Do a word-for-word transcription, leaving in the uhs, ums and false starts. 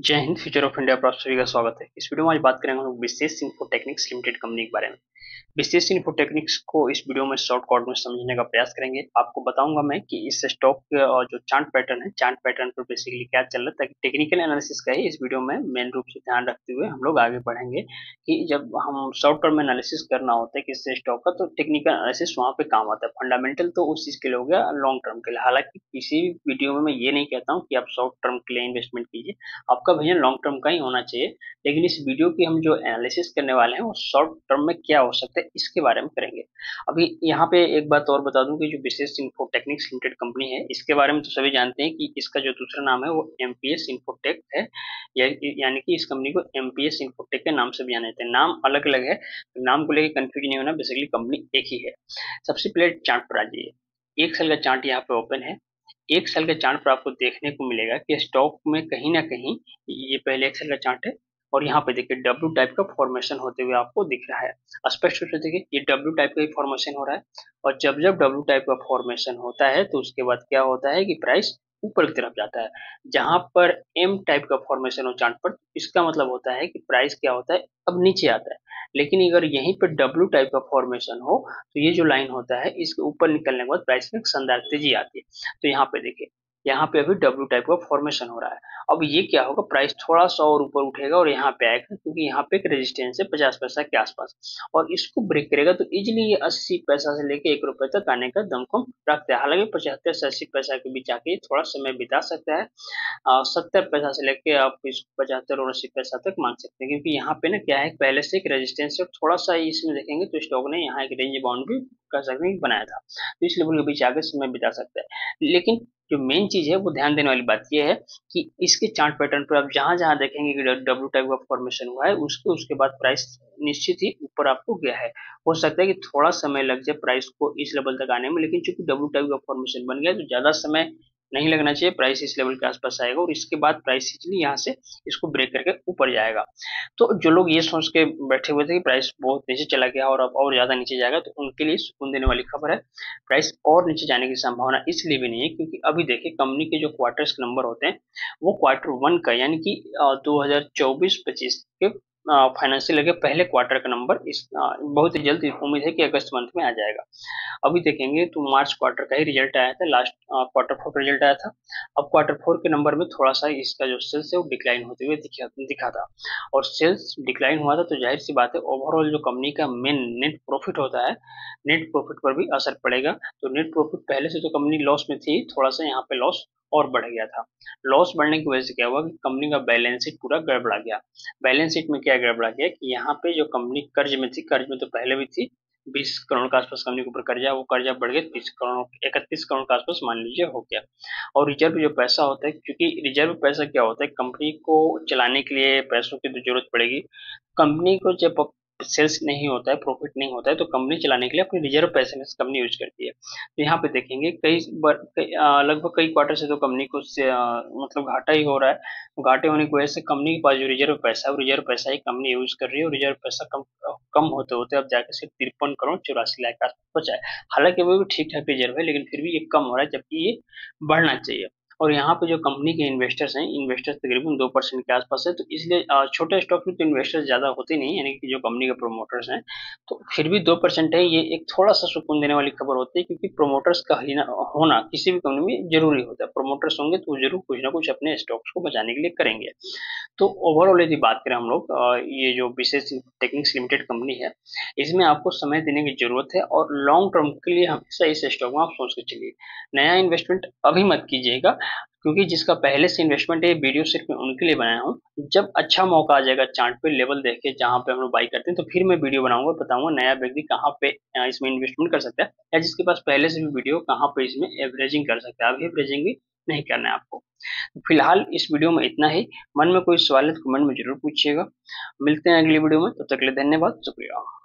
जय Hind. Future of India पर आप सभी का स्वागत है। इस वीडियो में आज बात करेंगे हम लोग विशेष इन्फोटेक्निक्स लिमिटेड कंपनी के बारे में। विशेष इन्फोटेक्निक्स को इस वीडियो में शॉर्ट कॉर्ड में समझने का प्रयास करेंगे। आपको बताऊंगा मैं कि इस स्टॉक और जो चार्ट पैटर्न है, चार्ट पैटर्न पर बेसिकली क्या चल रहा है, ताकि टेक्निकल एनालिसिस का ही इस वीडियो में मेन रूप से ध्यान रखते हुए हम लोग आगे बढ़ेंगे कि जब हम शॉर्ट टर्म एनालिसिस करना होता है किसी स्टॉक का, तो टेक्निकल एनालिसिस वहाँ पे काम आता है। फंडामेंटल तो उस चीज के लिए हो गया, लॉन्ग टर्म के लिए। हालांकि किसी भी वीडियो में मैं ये नहीं कहता हूँ कि आप शॉर्ट टर्म के लिए इन्वेस्टमेंट कीजिए, आपका विजन लॉन्ग टर्म का ही होना चाहिए। लेकिन इस वीडियो की हम जो एनालिसिस करने वाले हैं वो शॉर्ट टर्म में क्या हो सकता है इसके बारे में करेंगे। अभी यहाँ पे एक बात और बता दूं कि जो विशेष इन्फोटेक्निक्स लिमिटेड कंपनी है, इसके बारे में तो सभी जानते हैं कि इसका जो दूसरा नाम है वो एमपीएस इन्फोटेक है। या, यानी कि इस कंपनी को एमपीएस इन्फोटेक के नाम से भी जाना जाता है। नाम अलग अलग है, नाम को लेकर कंफ्यूज नहीं होना, बेसिकली कंपनी एक ही है। सबसे पहले चार्ट पर आ जाइए। एक साल का चार्ट यहाँ पे ओपन है। एक साल के चार्ट पर आपको देखने को मिलेगा कि स्टॉक में कहीं ना कहीं, ये पहले एक साल का चार्ट है और यहाँ पे देखिए डब्ल्यू टाइप का फॉर्मेशन होते हुए आपको दिख रहा है। स्पष्ट रूप से देखिए ये डब्ल्यू टाइप का ही फॉर्मेशन हो रहा है। और जब जब डब्ल्यू टाइप का फॉर्मेशन होता है तो उसके बाद क्या होता है कि प्राइस ऊपर की तरफ जाता है। जहां पर एम टाइप का फॉर्मेशन हो चार्ट पर, इसका मतलब होता है कि प्राइस क्या होता है, अब नीचे आता है। लेकिन अगर यहीं पर डब्ल्यू टाइप का फॉर्मेशन हो तो ये जो लाइन होता है इसके ऊपर निकलने के बाद प्राइस में शानदार तेजी आती है। तो यहाँ पे देखिए, यहाँ पे अभी डब्ल्यू टाइप का फॉर्मेशन हो रहा है। अब ये क्या होगा, प्राइस थोड़ा सा और ऊपर उठेगा और यहाँ पे आएगा, क्योंकि यहाँ पे एक रेजिस्टेंस है पचास पैसा के आसपास, और इसको ब्रेक करेगा तो इजिली ये अस्सी पैसा से लेके एक रुपए तक आने का दमखम रखता है। हालांकि पचहत्तर से अस्सी पैसा के बीच आके थोड़ा समय बिता सकता है। सत्तर पैसा से लेके आप इसको पचहत्तर और अस्सी पैसा तक मान सकते हैं, क्योंकि यहाँ पे ना क्या है, पहले से एक रेजिस्टेंस है। थोड़ा सा इसमें देखेंगे तो स्टॉक ने यहाँ एक रेंज बाउंड भी कर सकते हैं बनाया था, तो इस लेवल के बीच आगे समय बिता सकता है। लेकिन जो मेन चीज है वो ध्यान देने वाली बात यह है कि इसके चार्ट पैटर्न पर आप जहां जहां देखेंगे कि डब्ल्यू टाइप का फॉर्मेशन हुआ है, उसके उसके बाद प्राइस निश्चित ही ऊपर आपको गया है। हो सकता है कि थोड़ा समय लग जाए प्राइस को इस लेवल तक आने में, लेकिन चूंकि डब्ल्यू टाइप का फॉर्मेशन बन गया तो ज्यादा समय नहीं लगना चाहिए, प्राइस इस लेवल के आसपास आएगा और इसके बाद प्राइस इजिली यहाँ से इसको ब्रेक करके ऊपर जाएगा। तो जो लोग ये सोच के बैठे हुए थे कि प्राइस बहुत नीचे चला गया और अब और ज्यादा नीचे जाएगा, तो उनके लिए सुकून देने वाली खबर है। प्राइस और नीचे जाने की संभावना इसलिए भी नहीं है क्योंकि अभी देखिए कंपनी के जो क्वार्टर्स के नंबर होते हैं वो क्वार्टर वन का, यानी कि दो हजार चौबीस पच्चीस के फाइनेंशियल के पहले क्वार्टर का नंबर इस आ, बहुत ही जल्द उम्मीद है कि अगस्त मंथ में आ जाएगा। अभी देखेंगे तो मार्च क्वार्टर का ही रिजल्ट आया था, लास्ट क्वार्टर फोर का रिजल्ट आया था। अब क्वार्टर फोर के नंबर में थोड़ा सा इसका जो सेल्स है वो डिक्लाइन होते हुए दिखा दिखा था, और सेल्स डिक्लाइन हुआ था तो जाहिर सी बात है ओवरऑल जो कंपनी का मेन नेट प्रॉफिट होता है, नेट प्रॉफिट पर भी असर पड़ेगा। तो नेट प्रॉफिट पहले से तो कंपनी लॉस में थी, थोड़ा सा यहाँ पे लॉस और बढ़ गया था। लॉस बढ़ने की वजह से क्या हुआ कि कंपनी का बैलेंस शीट पूरा गड़बड़ा गया। बैलेंस शीट में क्या गड़बड़ा गया कि यहाँ पे जो कंपनी कर्ज में थी, कर्ज में तो पहले भी थी, बीस करोड़ के आसपास कंपनी के ऊपर कर्जा, वो कर्जा बढ़ गया तीस करोड़, इकतीस करोड़ के आसपास मान लीजिए हो गया। और रिजर्व जो पैसा होता है, क्योंकि रिजर्व पैसा क्या होता है, कंपनी को चलाने के लिए पैसों की तो जरूरत पड़ेगी। कंपनी को जब सेल्स नहीं होता है, प्रॉफिट नहीं होता है, तो कंपनी चलाने के लिए अपने रिजर्व पैसे में कंपनी यूज करती है। तो यहाँ पे देखेंगे कई बार लगभग कई क्वार्टर से तो कंपनी को से, आ, मतलब घाटा ही हो रहा है। घाटे होने की वजह से कंपनी के पास जो रिजर्व पैसा है, रिजर्व पैसा ही कंपनी यूज कर रही है, और रिजर्व पैसा कम कम होते होते अब जाकर सिर्फ तिरपन करोड़ चौरासी लाख का बचा है। हालांकि वो भी ठीक ठाक रिजर्व है, लेकिन फिर भी ये कम हो रहा है, जबकि ये बढ़ना चाहिए। और यहाँ पे जो कंपनी के इन्वेस्टर्स हैं, इन्वेस्टर्स तकरीबन दो परसेंट के आसपास है, तो इसलिए छोटे स्टॉक में तो इन्वेस्टर्स ज्यादा होते नहीं, यानी कि जो कंपनी के प्रोमोटर्स हैं, तो फिर भी दो परसेंट है, ये एक थोड़ा सा सुकून देने वाली खबर होती है, क्योंकि प्रोमोटर्स का होना किसी भी कंपनी में जरूरी होता है। प्रोमोटर्स होंगे तो जरूर कुछ ना कुछ अपने स्टॉक्स को बचाने के लिए करेंगे। तो ओवरऑल यदि बात करें हम लोग, ये जो विशेष टेक्निक्स लिमिटेड कंपनी है, इसमें आपको समय देने की जरूरत है, और लॉन्ग टर्म के लिए हमेशा इस स्टॉक में आप सोच के चलिए। नया इन्वेस्टमेंट अभी मत कीजिएगा, क्योंकि जिसका पहले से इन्वेस्टमेंट है, वीडियो सिर्फ मैं उनके लिए बनाया हूँ। जब अच्छा मौका आ जाएगा चार्ट पे लेवल देख के जहाँ पे हम लोग बाई करते हैं, तो फिर मैं वीडियो बनाऊंगा, बताऊंगा नया व्यक्ति कहाँ पे इसमें इन्वेस्टमेंट कर सकता है, या जिसके पास पहले से भी वीडियो कहाँ पे इसमें एवरेजिंग कर सकता है। अभी एवरेजिंग भी नहीं करना है आपको। फिलहाल इस वीडियो में इतना ही। मन में कोई सवाल है तो कमेंट में जरूर पूछिएगा। मिलते हैं अगली वीडियो में, तब तक के लिए धन्यवाद, शुक्रिया।